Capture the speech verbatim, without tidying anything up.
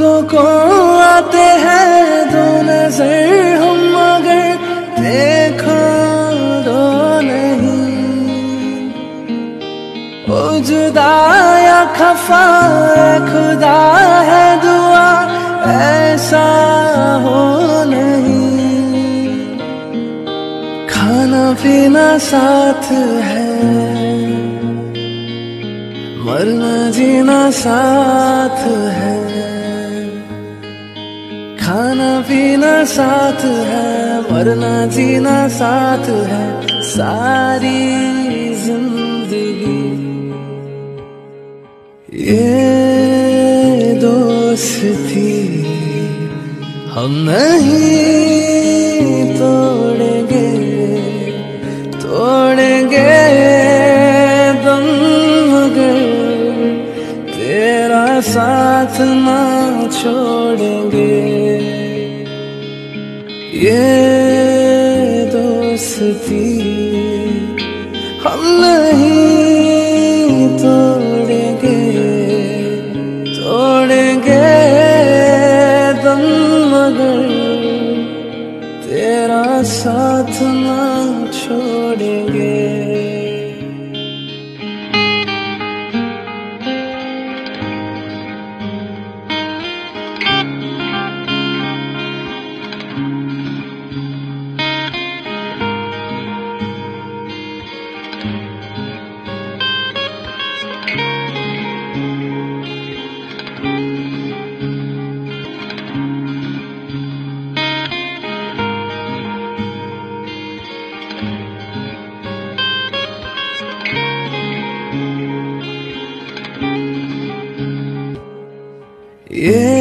लोगों को आते हैं दो नजर हम मगर देखो दो नहीं। ओ जुदा या खफा खुदा है दुआ ऐसा हो नहीं। खाना पीना साथ है मरना जीना साथ है। खाना पीना साथ है मरना जीना साथ है। सारी जिंदगी ये दोस्ती हम नहीं तोड़ेंगे तोड़ेंगे दम मगर तेरा साथ ना छोड़ेंगे। ये दोस्ती हम नहीं तोड़ेंगे तोड़ेंगे दम मगर तेरा साथ ना छोड़ेंगे। ये